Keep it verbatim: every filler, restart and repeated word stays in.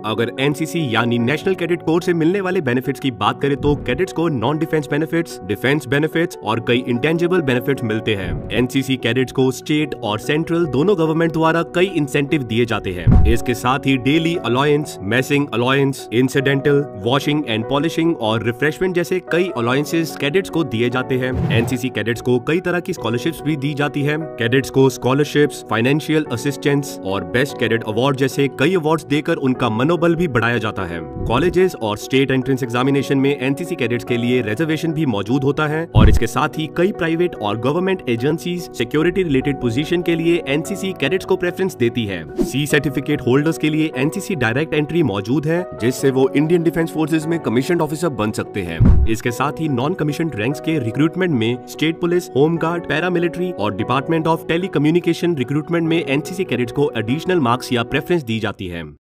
अगर एनसीसी यानी national cadet corps से मिलने वाले बेनिफिट्स की बात करें तो कैडेट्स को non defence benefits, defence benefits और कई इंटेंजिबल बेनिफिट्स मिलते हैं। एनसीसी कैडेट्स को स्टेट और सेंट्रल दोनों गवर्नमेंट द्वारा कई इंसेंटिव दिए जाते हैं। इसके साथ ही daily allowance, messing allowance, incidental, washing and polishing और रिफ्रेशमेंट जैसे कई अलायंसेस कैडेट्स को दिए जाते हैं। एनसीसी कैडेट्स को कई तरह की स्कॉलरशिप्स भी दी जाती है। कैडेट्स को स्कॉलरशिप्स, फाइनेंशियल असिस्टेंस और बेस्ट कैडेट अवार्ड जैसे कई अवार्ड्स देकर उनका मनोबल भी बढ़ाया जाता है। कॉलेजेस और स्टेट एंट्रेंस एग्जामिनेशन में एनसीसी कैडेट्स के लिए रिजर्वेशन भी मौजूद होता है और इसके साथ ही कई प्राइवेट और government agencies security related position के लिए एनसीसी कैडेट्स को प्रेफरेंस देती है। सी सर्टिफिकेट होल्डर्स के लिए एनसीसी डायरेक्ट एंट्री मौजूद है, जिससे वो इंडियन डिफेंस फोर्सेज में कमीशन्ड ऑफिसर बन सकते हैं। इसके साथ ही नॉन कमीशन्ड रैंक्स के रिक्रूटमेंट में state police, home guard, paramilitary और डिपार्टमेंट ऑफ टेलीकम्युनिकेशन रिक्रूटमेंट में एनसीसी कैडेट्स को एडिशनल मार्क्स या प्रेफरेंस दी जाती है।